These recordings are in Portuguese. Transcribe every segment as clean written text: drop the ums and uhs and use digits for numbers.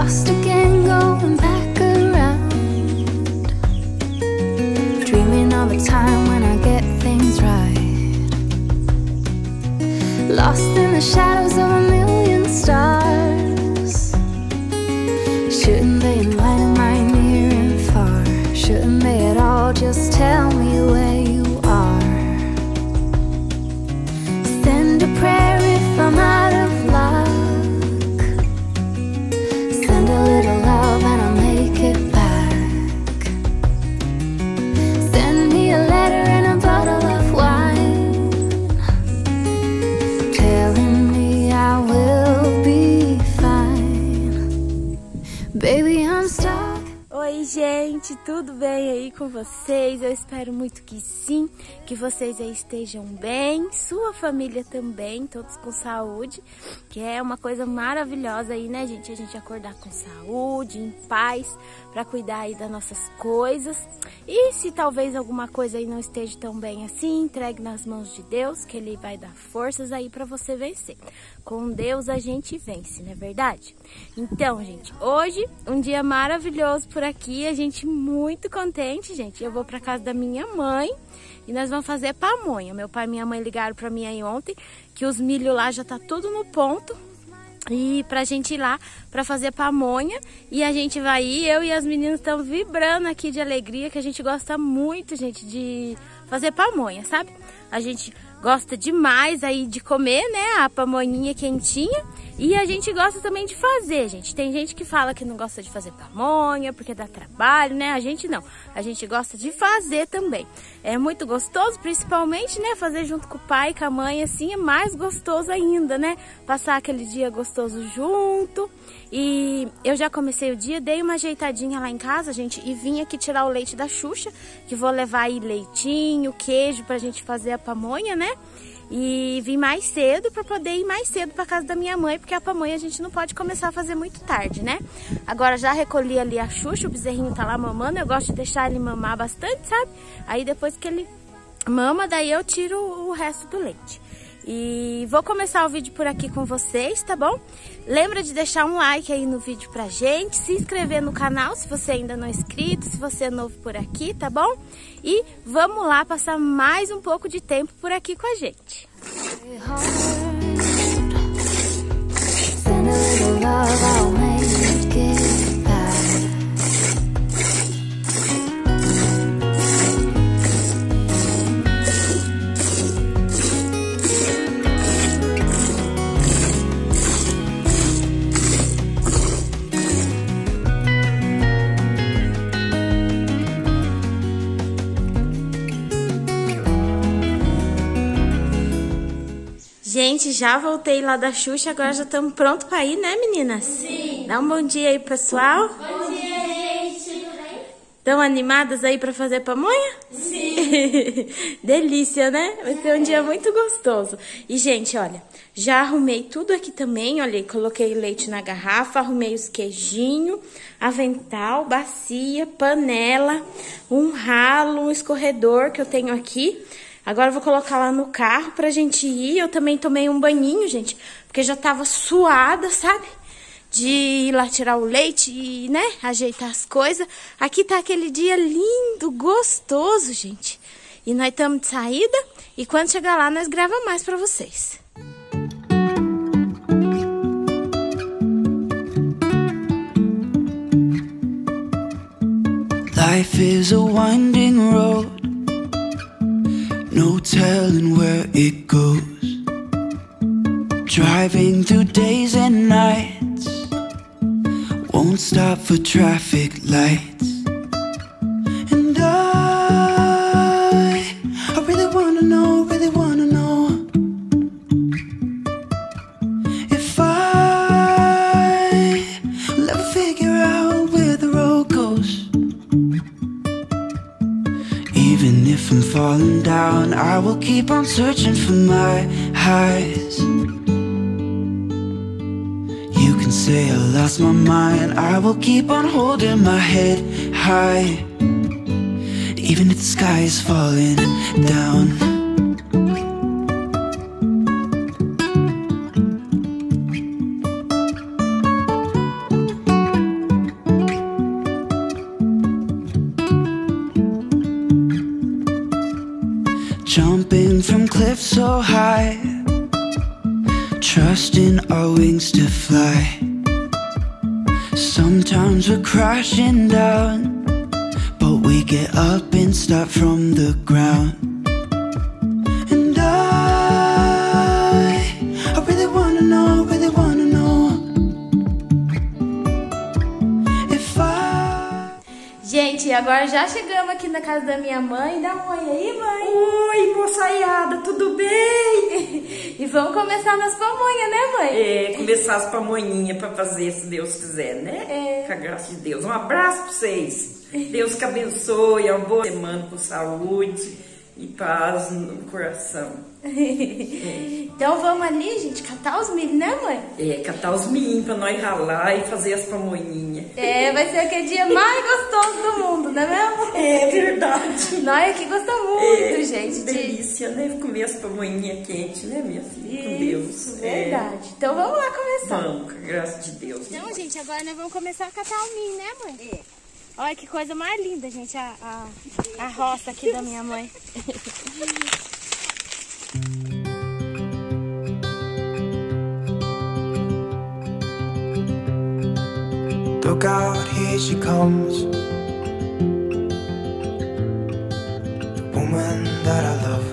lost again, going back around, dreaming of a time when I get things right, lost in the shadows of a million stars. Shouldn't they enlighten my near and far? Shouldn't they at all just tell me where you are? Send a prayer if I'm out of luck, send a little love and I'll make it back. Send me a letter and a bottle of wine, telling me I will be fine. Baby, I'm stuck. Oi, gente, tudo bem aí com vocês? Eu espero muito que sim, que vocês aí estejam bem, sua família também, todos com saúde, que é uma coisa maravilhosa aí, né, gente? A gente acordar com saúde, em paz, para cuidar aí das nossas coisas. E se talvez alguma coisa aí não esteja tão bem assim, entregue nas mãos de Deus, que Ele vai dar forças aí para você vencer. Com Deus a gente vence, não é verdade? Então, gente, hoje um dia maravilhoso por aqui, a gente muito contente, gente. Eu vou para casa da minha mãe e nós vamos fazer pamonha. Meu pai e minha mãe ligaram para mim aí ontem que os milho lá já tá tudo no ponto. E pra gente ir lá pra fazer pamonha. E a gente vai ir, eu e as meninas estamos vibrando aqui de alegria, que a gente gosta muito, gente, de fazer pamonha, sabe? A gente gosta demais aí de comer, né, a pamonhinha quentinha. E a gente gosta também de fazer, gente. Tem gente que fala que não gosta de fazer pamonha porque dá trabalho, né? A gente não. A gente gosta de fazer também. É muito gostoso, principalmente, né? Fazer junto com o pai e com a mãe, assim, é mais gostoso ainda, né? Passar aquele dia gostoso junto. E eu já comecei o dia, dei uma ajeitadinha lá em casa, gente, e vim aqui tirar o leite da Xuxa, que vou levar aí leitinho, queijo pra gente fazer a pamonha, né? E vim mais cedo para poder ir mais cedo para casa da minha mãe, porque a pamonha a gente não pode começar a fazer muito tarde, né? Agora já recolhi ali a Xuxa, o bezerrinho tá lá mamando, eu gosto de deixar ele mamar bastante, sabe? Aí depois que ele mama, daí eu tiro o resto do leite. E vou começar o vídeo por aqui com vocês, tá bom? Lembra de deixar um like aí no vídeo pra gente, se inscrever no canal se você ainda não é inscrito, se você é novo por aqui, tá bom? E vamos lá passar mais um pouco de tempo por aqui com a gente. Gente, já voltei lá da Xuxa, agora já estamos prontos para ir, né, meninas? Sim. Dá um bom dia aí, pessoal. Bom dia, gente. Tudo bem? Estão animadas aí para fazer pamonha? Sim. Delícia, né? Vai ser um dia muito gostoso. E, gente, olha, já arrumei tudo aqui também, olha, coloquei leite na garrafa, arrumei os queijinhos, avental, bacia, panela, um ralo, um escorredor que eu tenho aqui. Agora eu vou colocar lá no carro pra gente ir. Eu também tomei um banhinho, gente, porque já tava suada, sabe? De ir lá tirar o leite e, né, ajeitar as coisas. Aqui tá aquele dia lindo, gostoso, gente. E nós estamos de saída e quando chegar lá nós gravamos mais pra vocês. Life is a winding road, no telling where it goes. Driving through days and nights, won't stop for traffic lights. And I really wanna know, if I will ever figure out where the road goes. Even if I'm falling down, I will keep on searching for my highs. You can say I lost my mind, I will keep on holding my head high. Even if the sky is falling down. jumping from cliffs so high, trusting our wings to fly. Sometimes we're crashing down, but we get up and start from the ground. And I really wanna know, if I... Gente, agora já chegamos aqui na casa da minha mãe. Dá um oi aí, mãe. Oi, moçaiada, tudo bem? E vamos começar nas pamonhas, né, mãe? É, começar as pamonhinhas pra fazer, se Deus quiser, né? É. Com a graça de Deus. Um abraço pra vocês. Deus que abençoe, uma boa semana com saúde e paz no coração. Então vamos ali, gente, catar os milho, né, mãe? É, catar os milhinhos pra nós ralar e fazer as pamonhinhas. É, vai ser aquele dia mais gostoso do mundo, não é mesmo? É verdade. Nós aqui gostamos muito, gente. Delícia, né? Comer as pamonhinhas quentes, né, minha filha? Com Deus. Isso, verdade. Então vamos lá começar. Vamos, com a graça de Deus. Então, gente, agora nós vamos começar a catar o milho, né, mãe? É. Olha que coisa mais linda, gente, a roça aqui da minha mãe. Look out, here she comes, the woman that I love.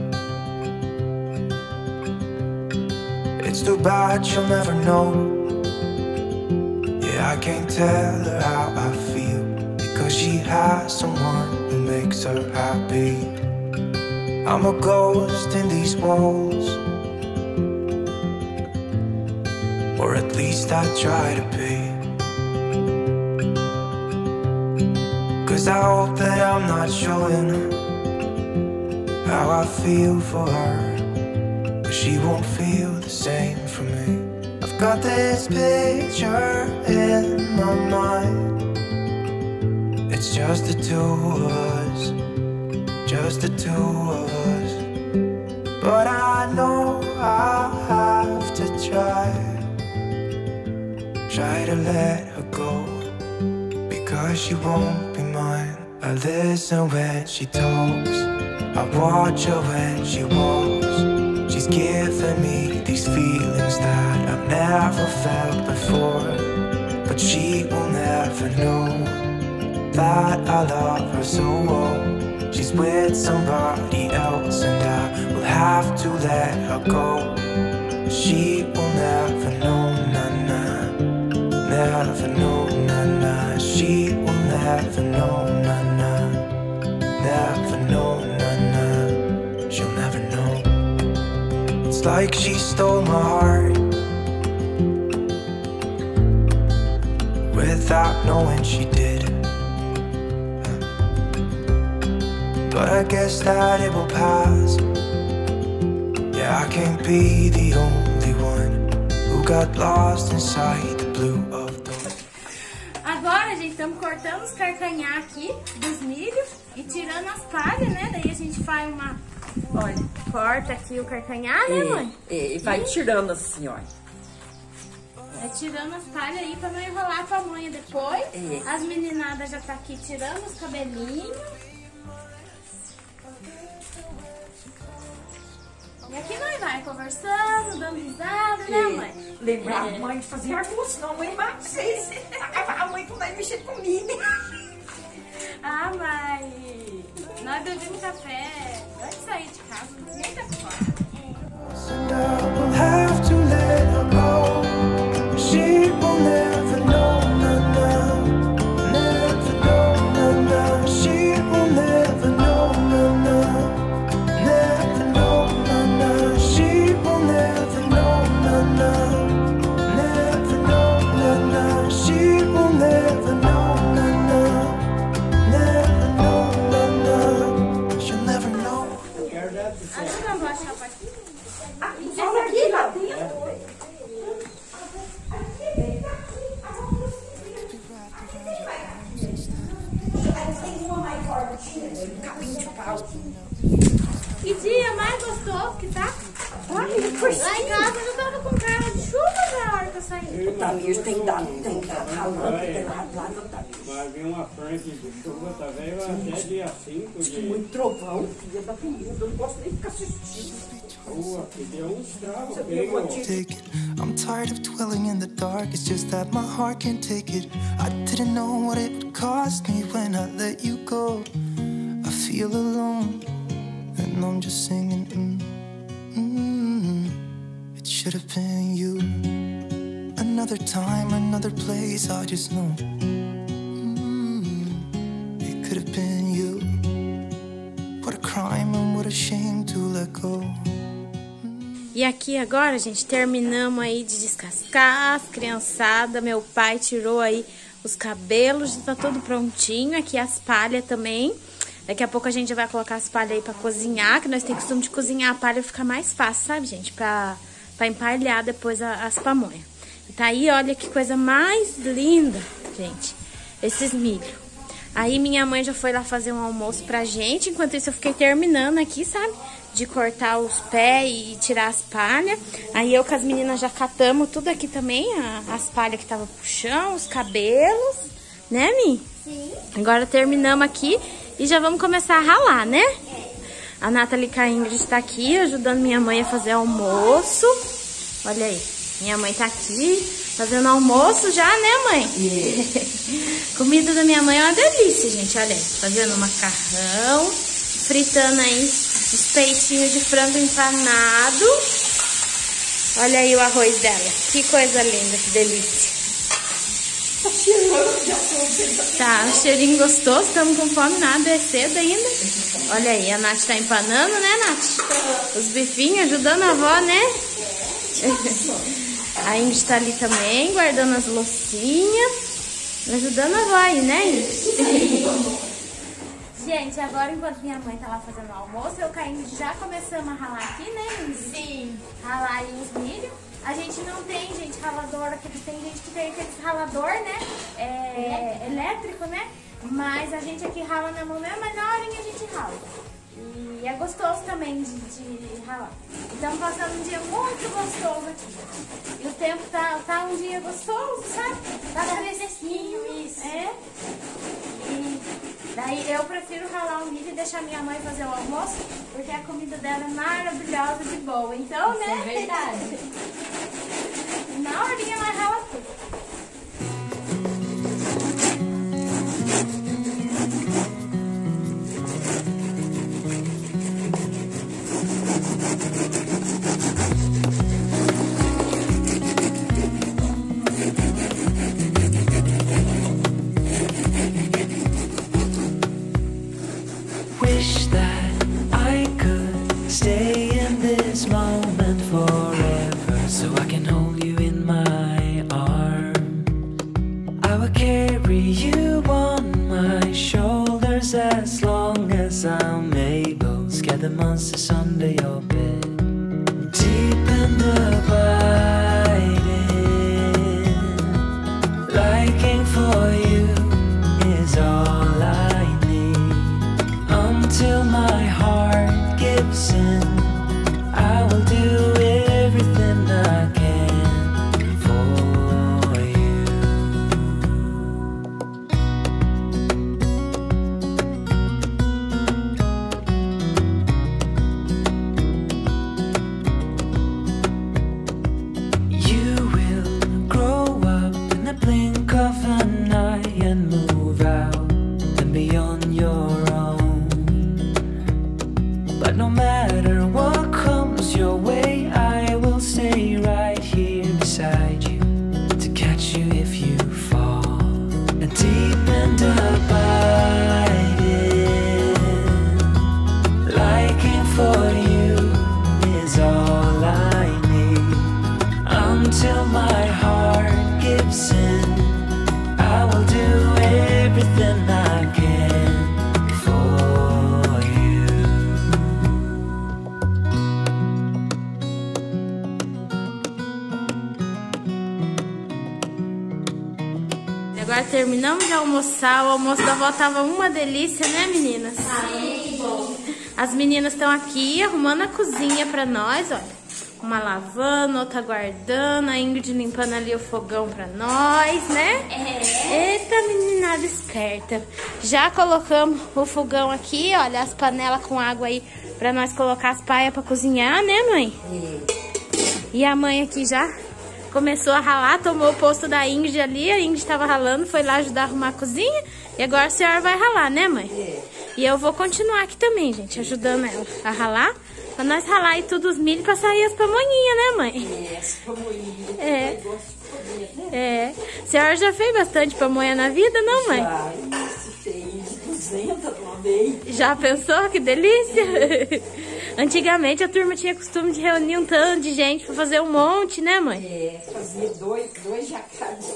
It's too bad she'll never know. Yeah, I can't tell her how I feel, because she has someone who makes her happy. I'm a ghost in these walls, or at least I try to be. 'Cause I hope that I'm not showing how I feel for her, but she won't feel the same for me. I've got this picture in my mind. It's just the two of us, just the two of us. But I know I have to try to let her go, because she won't be mine. I listen when she talks, I watch her when she walks. She's giving me these feelings that I've never felt before, but she will never know that I love her so well. She's with somebody else and I will have to let her go. She will never know, na-na, never know, na-na. She will never know, na-na, never know, na-na. She'll never know. It's like she stole my heart without knowing she did. But I guess that it will pass. Yeah, I can't be the only one who got lost inside the blue of dawn. Agora, gente, estamos cortando os carcanhar aqui dos milhos e tirando as palhas, né? Daí a gente faz uma... Olha, corta aqui o carcanhar, né, mãe? E vai tirando assim, olha. É tirando as palhas aí pra não enrolar a pamonha depois. É. As meninadas já tá aqui tirando os cabelinhos. E aqui nós vai conversando, dando risada, né, mãe? Lembrar a mãe de fazer arroz, senão a mãe mata vocês. A mãe não vai mexer comigo. Ah, mãe, nós bebemos café antes de sair de casa, nem tá fora. And I will have to let her go. She will never know, na-na, never know, na-na. She will never know, na-na, never know, na-na. She will never know, na-na, never know, na-na. She will never know, na-na, never know, na-na. She'll never know. Acho que eu vou achar a parte. Olha aqui lá dentro. Que dia mais gostoso que tá? Lá em casa eu já tava com cara de chuva na hora que eu saindo. O Tamir tem dado ralando, tem ralado, Vai vir uma frente de chuva, tá vendo? Até dia 5 de... muito trovão, dia da comida, eu não posso nem ficar assistindo. Aqui deu um estrago, Take it. I'm tired of dwelling in the dark. It's just that my heart can't take it. I didn't know what it would cost me when I let you go. I feel alone, and I'm just singing. It should have been you. Another time, another place. I just know. It could have been you. What a crime and what a shame to let go. E aqui agora, gente, terminamos aí de descascar as criançadas. Meu pai tirou aí os cabelos, já tá tudo prontinho. Aqui as palhas também. Daqui a pouco a gente já vai colocar as palhas aí pra cozinhar, que nós temos costume de cozinhar a palha, fica mais fácil, sabe, gente? Pra empalhar depois as pamonhas. E tá aí, olha que coisa mais linda, gente, esses milho. Aí minha mãe já foi lá fazer um almoço pra gente, enquanto isso eu fiquei terminando aqui, sabe? De cortar os pés e tirar as palhas. Aí eu com as meninas já catamos tudo aqui também, as palhas que estavam pro chão, os cabelos, né, Mi? Sim. Agora terminamos aqui e já vamos começar a ralar, né? A Nathalie e a Ingrid tá aqui ajudando minha mãe a fazer almoço. Olha aí, minha mãe tá aqui fazendo almoço já, né, mãe? Comida da minha mãe é uma delícia, gente. Olha aí, fazendo macarrão, fritando aí os peitinhos de frango empanado. Olha aí o arroz dela. Que coisa linda, que delícia. Tá, um cheirinho gostoso. Estamos com fome, nada, é cedo ainda. Olha aí, a Nath tá empanando, né, Nath? Os bifinhos, ajudando a avó, né? A Ingrid tá ali também, guardando as loucinhas. Ajudando a avó aí, né, Ingrid? Gente, agora enquanto minha mãe tá lá fazendo o almoço, eu caindo já começamos a ralar aqui, né, Ingrid? Sim. Ralar aí os milho. A gente não tem, gente, ralador, tem gente que tem aqueles ralador, né, elétrico, né, mas a gente aqui rala na mão mesmo, mas na horinha a gente rala. E é gostoso também de ralar. Estamos passando um dia muito gostoso aqui. E o tempo tá um dia gostoso, sabe? Tá fresquinho, isso. É. E daí eu prefiro ralar o milho e deixar minha mãe fazer o almoço, porque a comida dela é maravilhosa de boa. Então, Isso né? é verdade. Na horinha ela rala tudo. Wish that I could stay in this moment forever, so I can hold you in my arms. I will carry you on my shoulders as long as I'm able. Scare the monsters under your bed, deep and abiding. Liking for you is all I need. Until my heart gives in, I will do everything I can for you. You will grow up in the blink of an eye and move out and be on your own. But no matter what comes your way, I will stay right here beside you to catch you if you fall. And deep and abiding, liking for you is all I need. Until my heart gives in, I will do everything I can for you. E agora terminamos de almoçar. O almoço da avó tava uma delícia, né, meninas? Muito bom. As meninas estão aqui arrumando a cozinha pra nós, olha. Uma lavando, outra guardando, a Ingrid limpando ali o fogão pra nós, né? Eita, meninada esperta. Já colocamos o fogão aqui, olha, as panelas com água aí pra nós colocar as paias pra cozinhar, né, mãe? E a mãe aqui já começou a ralar, tomou o posto da Ingrid ali, a Ingrid tava ralando, foi lá ajudar a arrumar a cozinha. E agora a senhora vai ralar, né, mãe? E eu vou continuar aqui também, gente, ajudando ela a ralar. Pra nós ralar aí tudo os milho pra sair as pamonhinhas, né, mãe? As pamonhinhas. A senhora já fez bastante pamonha na vida, não, mãe? Fez 200 de uma vez. Já pensou? Que delícia! Antigamente a turma tinha costume de reunir um tanto de gente pra fazer um monte, né, mãe? Fazia dois jacares.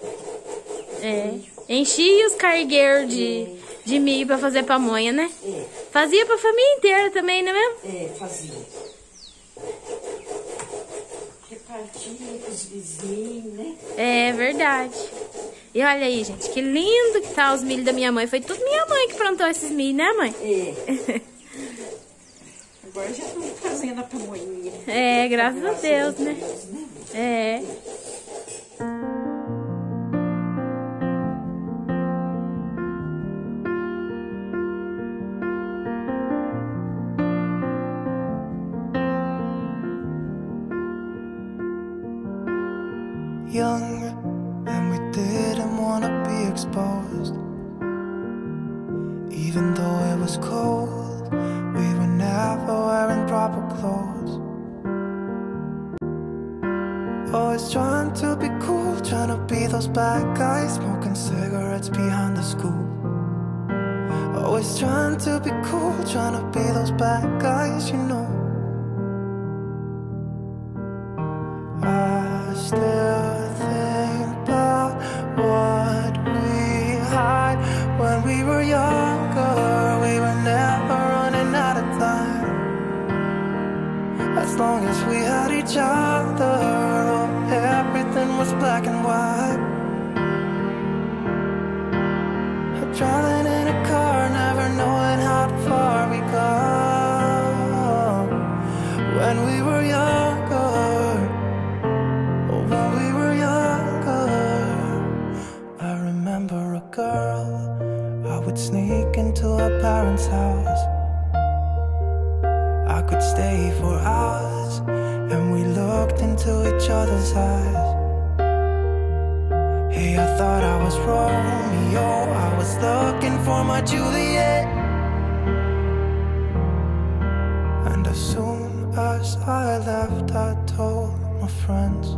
Enchia os cargueiros de milho pra fazer pamonha, né? Fazia pra família inteira também, não é mesmo? Fazia. Repartia com os vizinhos, né? É verdade. E olha aí, gente, que lindo que tá os milhos da minha mãe. Foi tudo minha mãe que plantou esses milhos, né, mãe? Agora já estão fazendo a pamonhinha. Graças a Deus, né? Young, and we didn't want to be exposed. Even though it was cold, we were never wearing proper clothes. Always trying to be cool, trying to be those bad guys, smoking cigarettes behind the school. Always trying to be cool, trying to be those bad guys, you know. I still think about what we had when we were younger. We were never running out of time. As long as we had each other, oh, everything was black and white. Driving in a car, never knowing how far we go. When we were younger, when we were younger, I remember a girl. I would sneak into her parents' house. I could stay for hours, and we looked into each other's eyes. Hey, I thought I was Romeo, I was looking for my Juliet. And as soon as I left, I told my friends.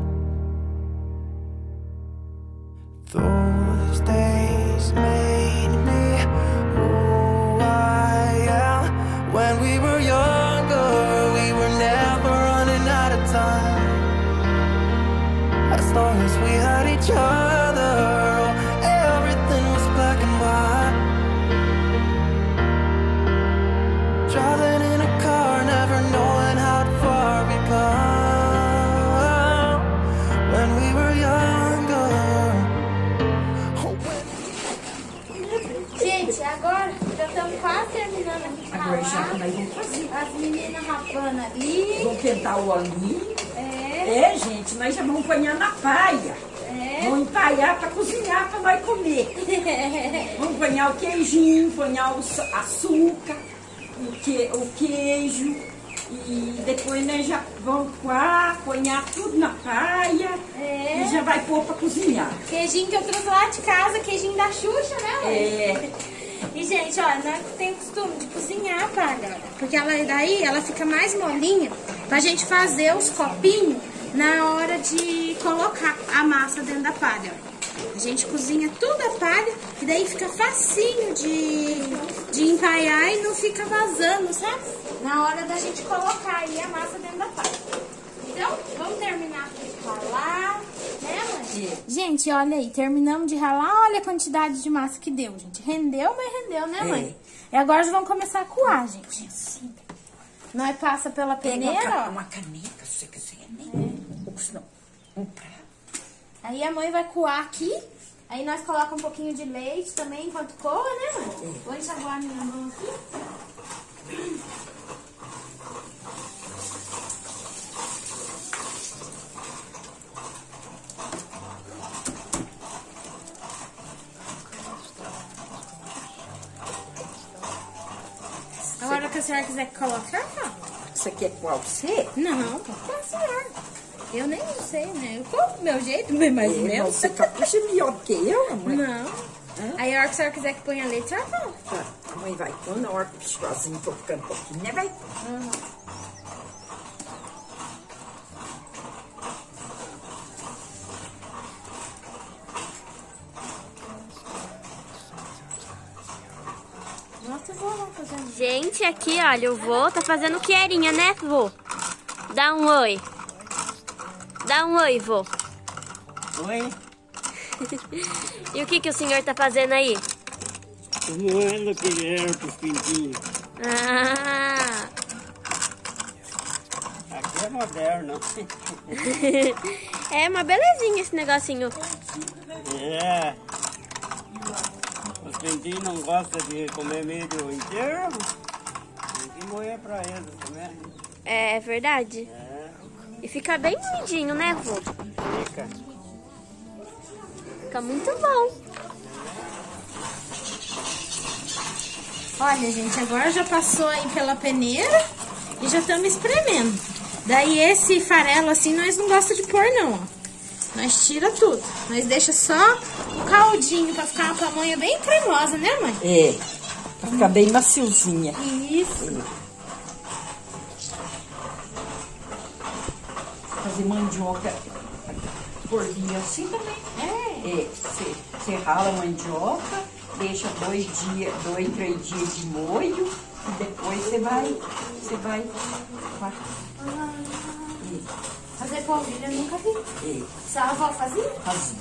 Those days made me who I am. When we were younger, we were never running out of time. As long as we had each other, everything was black and white. Driving in a car, never knowing how far we go. When we were younger. Gente, agora já estamos quase terminando aqui de Agora já ralar. nós vamos fazer. As meninas rapando ali. Vamos quentar o óleo. Gente, nós já vamos apanhar na paia. Vamos empaiar para cozinhar, para nós comer. Vamos apanhar o queijinho, apanhar o açúcar, o queijo. E depois nós já vamos apanhar tudo na paia. E já vai pôr para cozinhar. Queijinho que eu trouxe lá de casa, queijinho da Xuxa, né, mãe? E, gente, olha, nós temos costume de cozinhar a palha, porque daí ela fica mais molinha pra gente fazer os copinhos na hora de colocar a massa dentro da palha. A gente cozinha tudo a palha, e daí fica facinho de empaiar e não fica vazando, sabe? Na hora da gente colocar aí a massa dentro da palha. Então, vamos terminar aqui de ralar, né, mãe? Gente, olha aí, terminamos de ralar, olha a quantidade de massa que deu, gente. Rendeu, mas rendeu, né, mãe? E agora já vamos começar a coar, gente. Assim. Nós passa pela peneira, ó. Uma caneca, se você quiser, né? Ou senão, um prato. Aí a mãe vai coar aqui. Aí nós colocamos um pouquinho de leite também enquanto coa, né, mãe? Vou enxaguar a minha mão aqui. que a senhora quiser que coloque, a senhora fala. Você quer qual você? Não, pode ser a senhora. Eu nem sei, né? Eu como do meu jeito, bem mais ou menos. Você capricha melhor do que eu, mãe. Não. Aí a hora que a senhora quiser que ponha leite, a senhora fala. Tá, a mãe vai quando a hora que o chocolzinho for ficando um pouquinho, né, vai? Nossa, eu vou lá fazendo. Gente, aqui, olha, o vô tá fazendo queirinha, né, vô? Dá um oi. Dá um oi, vô. Oi? E o que o senhor tá fazendo aí? Tô moendo aquele erro pros pintinhos. Ah, Aqui é moderno. é uma belezinha esse negocinho. É. Os pintinhos não gostam de comer milho inteiro. Tem que moer pra eles também. É verdade. É, E fica bem moidinho, né, vô? fica. Fica muito bom. Olha, gente, agora já passou aí pela peneira e já estamos espremendo. Daí esse farelo assim nós não gostamos de pôr não, ó. Nós tira tudo. Nós deixa só o caldinho pra ficar uma pamonha bem cremosa, né, mãe? É, pra ficar bem maciozinha. Isso. Fazer mandioca por dia assim também. É, você rala a mandioca, deixa 2, 3 dias de molho e depois você vai. Fazer polvilho eu nunca vi. É, Só a avó fazia? fazer.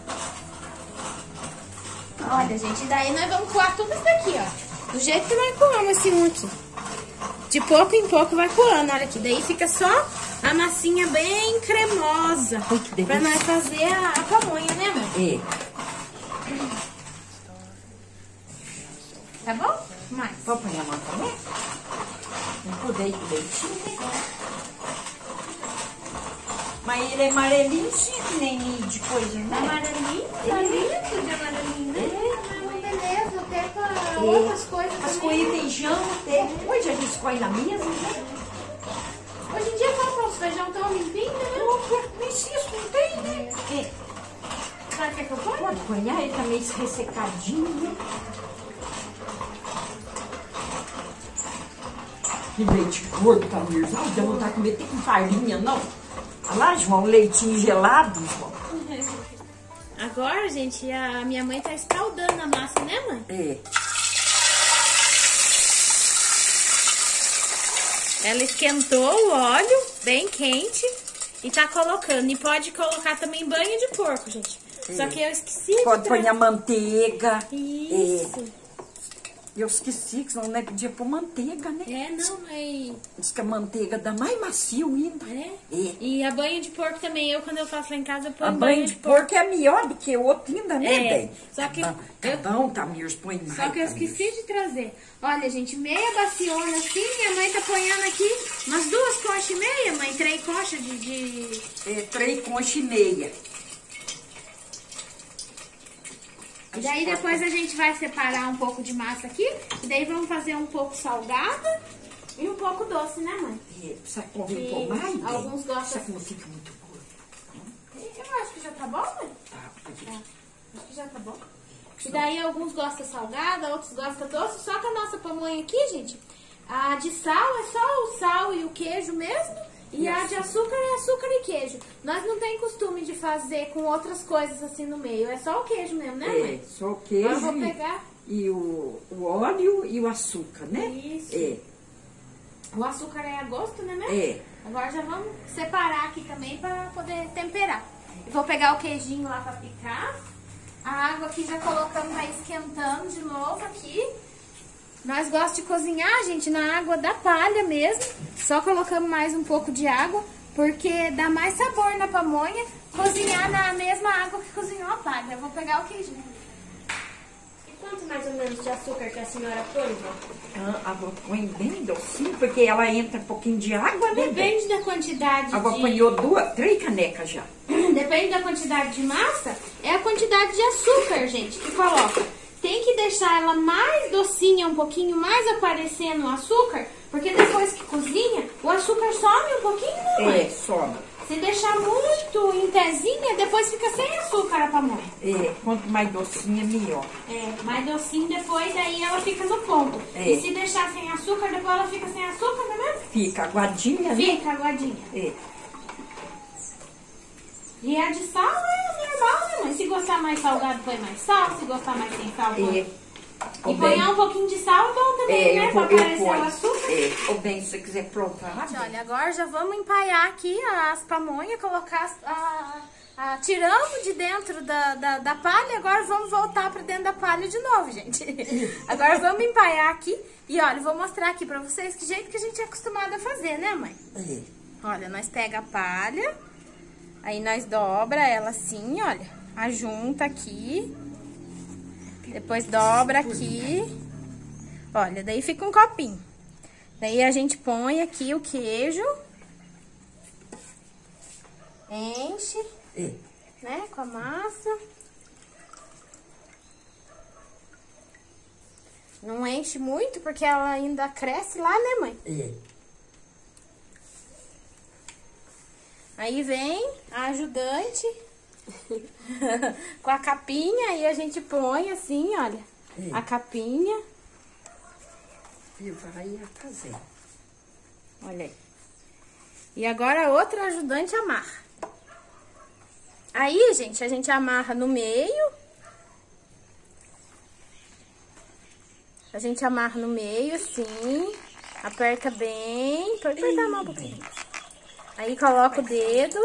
Olha, gente, daí nós vamos coar tudo isso daqui, ó. Do jeito que nós coamos esse um aqui. De pouco em pouco vai coando, olha aqui. Daí fica só a massinha bem cremosa. Ai, que delícia. Pra nós fazer a pamonha, né, mãe? É. Tá bom? Mais. Vou pôr a mão também? Não pudei com leitinho, né? Mas ele é amarelinho, sim, que nem de coisa, né? Amarelinho? Tá lindo de amarelinho, né? É, beleza, até pra outras coisas As também. coisas tem jão, até. Hoje a gente põe na mesa, né? Hoje em dia compra os feijão tão limpinho, né? Nem se isso não tem, né? É. Sabe o que eu ponho? Pode pôr, ele tá meio ressecadinho, né? Que leite gordo, Tamir. Não dá vontade de comer, tem com farinha, não. Olha lá, João, leitinho gelado, João. Agora, gente, a minha mãe tá escaldando a massa, né, mãe? É. Ela esquentou o óleo bem quente e tá colocando. E pode colocar também banha de porco, gente. Só que eu esqueci Pode de pôr a manteiga. Isso. Eu esqueci que senão não podia pôr manteiga, né? É, não, mas... Diz que a manteiga dá mais macio ainda. É. É. E a banha de porco também, eu quando eu faço lá em casa, eu ponho A banha de porco é melhor do que o outro ainda, né, É, bem? só que Cada Tamir, põe mais. Só que eu esqueci de trazer. Olha, gente, meia baciona assim, minha mãe tá ponhando aqui umas 2 conchas e meia, mãe, 3 conchas de... É, 3 conchas e meia. E daí depois a gente vai separar um pouco de massa aqui, e daí vamos fazer um pouco salgada e um pouco doce, né, mãe? É, precisa comer um pouco mais, bem? Alguns gostam. Será que não fica muito gordo? Eu acho que já tá bom, mãe? Tá, porque... Acho que já tá bom. E daí alguns gostam salgada, outros gostam doce. Só que a nossa pamonha aqui, gente, a de sal é só o sal e o queijo mesmo. E a de açúcar é açúcar e queijo. Nós não tem costume de fazer com outras coisas assim no meio. É só o queijo mesmo, né, mãe? É, só o queijo Eu vou pegar. e o óleo e o açúcar, né? Isso. É, O açúcar é a gosto, né, mesmo? é. Agora já vamos separar aqui também para poder temperar. Eu vou pegar o queijinho lá para picar. A água aqui já colocamos, vai esquentando de novo aqui. Nós gostamos de cozinhar, gente, na água da palha mesmo. Só colocamos mais um pouco de água, porque dá mais sabor na pamonha cozinhar na mesma água que cozinhou a palha. Eu vou pegar o queijinho. E quanto mais ou menos de açúcar que a senhora põe, vó? A água põe bem docinho, porque ela entra um pouquinho de água, né? Depende da quantidade A água de... apanhou 3 canecas já. Depende da quantidade de massa, é a quantidade de açúcar, gente, que coloca. Tem que que deixar ela mais docinha, um pouquinho mais aparecendo o açúcar, porque depois que cozinha, o açúcar some um pouquinho, não é? Some. Se deixar muito em pezinha, depois fica sem açúcar a pamonha. Quanto mais docinha, melhor. Mais docinho depois, aí ela fica no ponto. E se deixar sem açúcar, depois ela fica sem açúcar, não é mesmo? Fica aguadinha, né? Fica aguadinha. E a de sal é normal, né, mãe? Se gostar mais salgado, põe mais sal. Se gostar mais sem sal, põe. E põe um pouquinho de sal é bom também, né? Pra aparecer o açúcar. Ou bem, se você quiser provar. Olha, agora já vamos empaiar aqui as pamonhas, colocar tiramos de dentro da palha, agora vamos voltar pra dentro da palha de novo, gente. Agora vamos empaiar aqui e olha, vou mostrar aqui pra vocês que jeito que a gente é acostumado a fazer, né, mãe? Olha, nós pega a palha, aí nós dobra ela assim, olha, ajunta aqui, depois dobra aqui, olha, daí fica um copinho. Daí a gente põe aqui o queijo, enche, né, com a massa. Não enche muito, porque ela ainda cresce lá, né, mãe? Aí vem a ajudante com a capinha, aí a gente põe assim, olha, a capinha. E vai fazer. Olha aí. E agora outra ajudante amarra. Aí, gente, a gente amarra no meio. A gente amarra no meio, assim. Aperta bem. Pode apertar a mão um pouquinho. Aí coloca o dedo.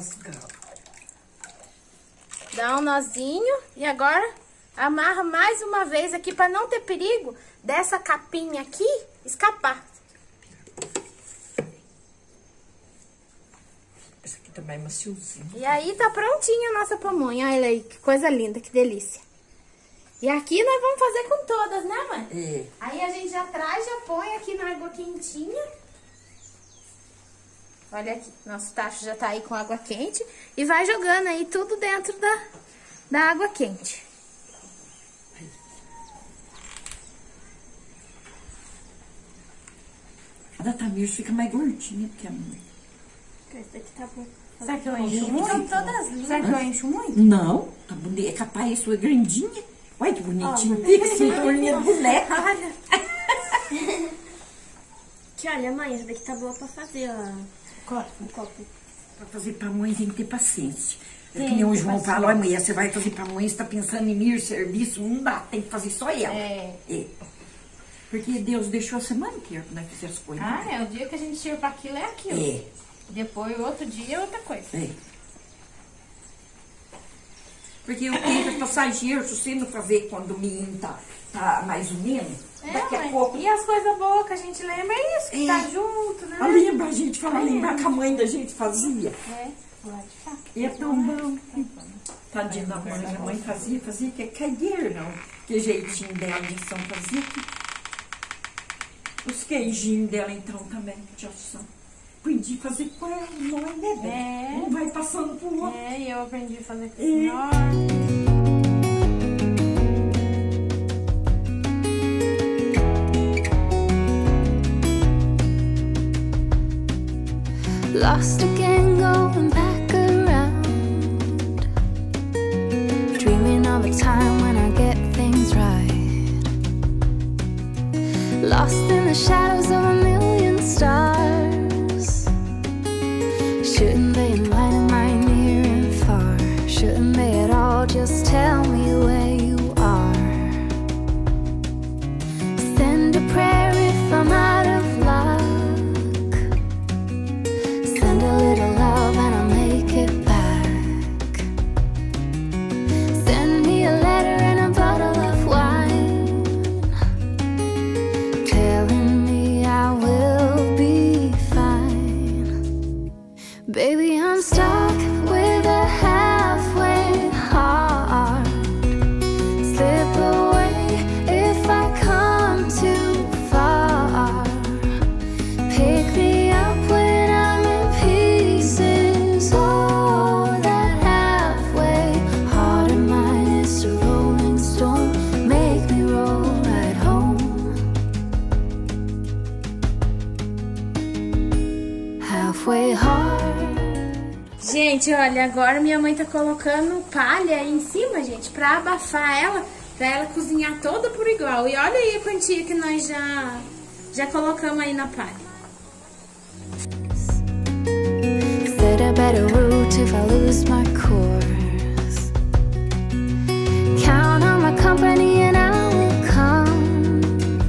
Dá um nozinho. E agora amarra mais uma vez aqui pra não ter perigo dessa capinha aqui escapar. Essa aqui também é maciozinha. E aí tá prontinha a nossa pamonha. Olha aí, que coisa linda, que delícia. E aqui nós vamos fazer com todas, né, mãe? Aí a gente já traz, já põe aqui na água quentinha. Olha aqui, nosso tacho já tá aí com água quente. E vai jogando aí tudo dentro da água quente. A da Tamir fica mais gordinha que a minha. Esse daqui tá bom. Será que eu encho muito? Será que eu encho muito? Não, tá bonita. É capaz, isso é grandinha. Olha que bonitinho. Fica assim, torninha de boneca. Olha. Que olha, mãe, essa daqui tá boa pra fazer, ó. Um copo. Pra fazer pamonha tem que ter paciência. É que nem o João fala, olha, mulher, você vai fazer pamonha, você tá pensando em mir, serviço, não dá, tem que fazer só ela. Porque Deus deixou a semana inteira pra nós fazer as coisas. O dia que a gente tira pra aquilo é aquilo. Depois, outro dia, é outra coisa. Porque o tempo é passageiro, se você não fazer quando o menino tá mais ou menos, daqui a pouco... E as coisas boas que a gente lembra é isso, que tá junto, né? Lembra, a gente fala, lembrar que a mãe da gente fazia. Lá de cá. E é tão bom. Tadinha da mãe, a mãe fazia que é cagueiro, não. Que jeitinho dela de ação fazia. Os queijinhos dela, então, também, de ação. Aprendi a fazer com ela, mãe, né? Não vai passando por outro. E eu aprendi a fazer com a senhora. Lost again, going back around, dreaming of a time when I get things right. Lost in the shadows of a million stars. Shouldn't they enlighten my near and far? Shouldn't they at all just tell me where you are? Send a prayer if I'm out of luck. Send a little love and I'll make it back. Send me a letter and a bottle of wine, telling me I will be halfway hard. Gente, olha, agora minha mãe tá colocando palha aí em cima, gente, pra abafar ela, pra ela cozinhar toda por igual. E olha aí a quantia que nós já colocamos aí na palha. Set a better route if I lose my course. Count on my company and I will come.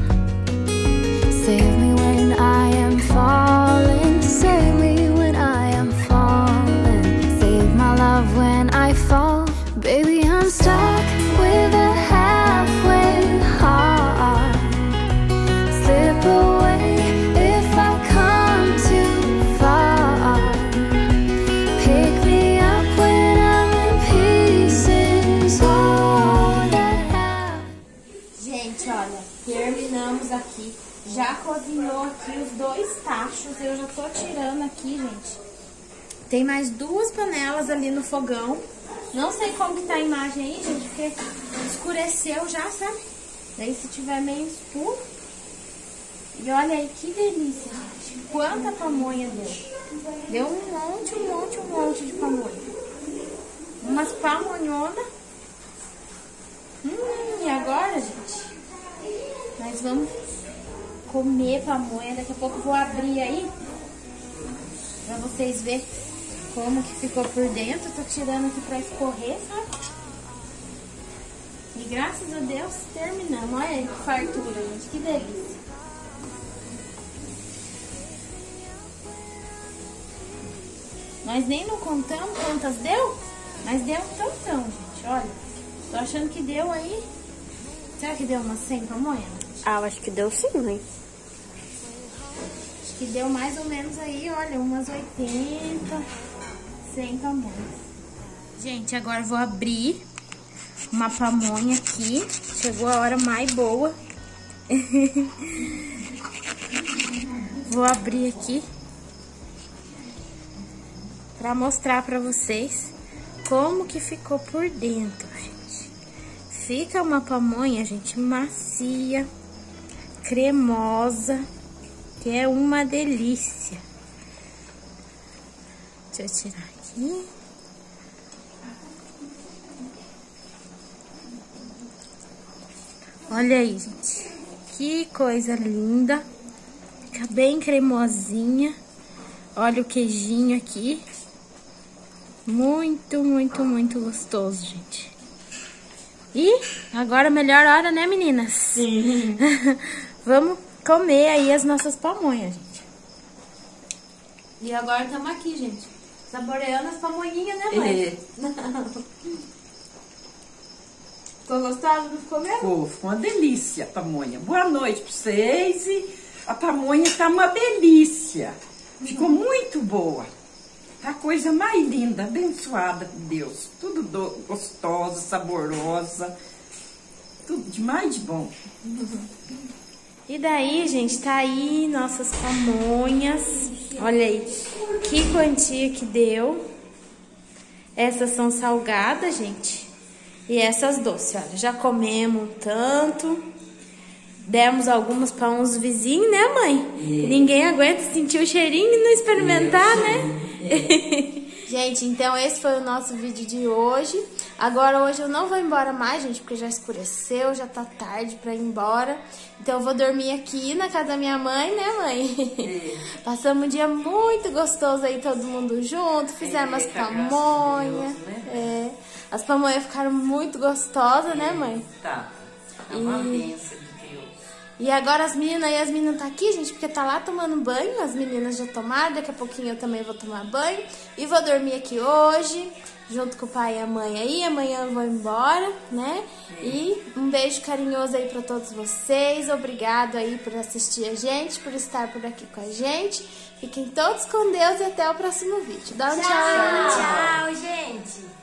Save me when I am falling. Save me when I am falling. Save my love when I fall. Baby, I'm stuck with a halfway heart. Slip away if I come too far. Pick me up when I'm in pieces. All that have. Gente, olha, terminamos aqui. Já cozinhou aqui os 2 tachos. Eu já tô tirando aqui, gente. Tem mais 2 panelas ali no fogão. Não sei como que tá a imagem aí, gente, porque escureceu já, sabe? Daí se tiver meio escuro. E olha aí que delícia, gente. Quanta pamonha deu. Deu um monte de pamonha. Umas pamonhonas. E agora, gente, nós vamos comer pamonha. Daqui a pouco eu vou abrir aí pra vocês verem como que ficou por dentro. Tô tirando aqui pra escorrer, sabe? E graças a Deus terminamos. Olha aí que fartura, gente, que delícia. Nós nem não contamos quantas deu, mas deu um tantão, gente, olha. Tô achando que deu aí. Será que deu umas 100 pamonha? Ah, eu acho que deu sim, mãe. Acho que deu mais ou menos aí, olha, umas 80, 100 pamonhas. Gente, agora eu vou abrir uma pamonha aqui. Chegou a hora mais boa. Vou abrir aqui pra mostrar pra vocês como que ficou por dentro, gente. Fica uma pamonha, gente, macia, cremosa, que é uma delícia. Deixa eu tirar aqui. Olha aí, gente. Que coisa linda. Fica bem cremosinha. Olha o queijinho aqui. Muito, muito, muito gostoso, gente. E agora a melhor hora, né, meninas? Sim. Vamos comer aí as nossas pamonhas, gente. E agora estamos aqui, gente, saboreando as pamonhinhas, né, mãe? Ficou gostoso? Não ficou mesmo? Ficou uma delícia a pamonha. Boa noite pra vocês. E a pamonha tá uma delícia. Ficou muito boa. Tá a coisa mais linda, abençoada de Deus. Tudo gostosa, saborosa. Tudo demais de bom. E daí, gente, tá aí nossas pamonhas. Olha aí, que quantia que deu. Essas são salgadas, gente. E essas doces, olha, já comemos um tanto. Demos algumas para uns vizinhos, né, mãe? Ninguém aguenta sentir o cheirinho e não experimentar, né? Gente, então esse foi o nosso vídeo de hoje. Agora hoje eu não vou embora mais, gente, porque já escureceu, já tá tarde pra ir embora. Então eu vou dormir aqui na casa da minha mãe, né, mãe? Passamos um dia muito gostoso aí, todo mundo junto. Fizemos as pamonhas. Né? As pamonhas ficaram muito gostosas, né, mãe? Tá. É uma bênção. E agora as meninas tá aqui, gente, porque tá lá tomando banho. As meninas já tomaram, daqui a pouquinho eu também vou tomar banho. E vou dormir aqui hoje, junto com o pai e a mãe aí. Amanhã eu vou embora, né? E um beijo carinhoso aí pra todos vocês. Obrigado aí por assistir a gente, por estar por aqui com a gente. Fiquem todos com Deus e até o próximo vídeo. Dá um tchau. Tchau, gente.